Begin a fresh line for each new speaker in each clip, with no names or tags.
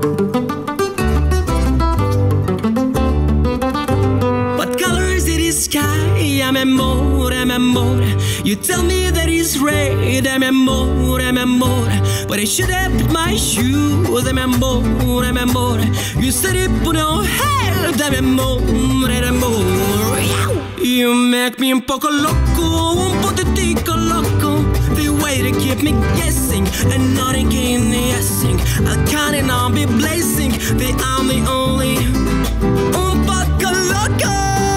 What color is it is sky? Amore, amore. You tell me that it's red. Amore. But I should have put my shoes. Amore. You said it put on hair. Amore. You make me un poco loco, un potetico loco. The way to keep me guessing and not again guessing. I can't not be blazing. I'm the only un poco loco.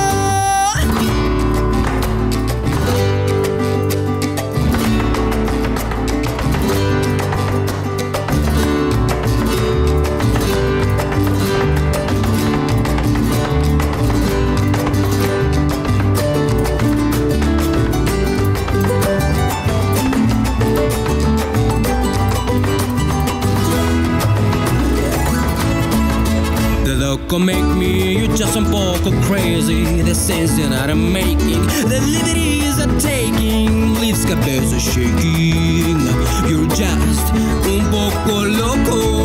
Loco make me, you're just un poco crazy. The sense you're not making, the liberties are taking, leaves cabeza shaking. You're just un poco loco.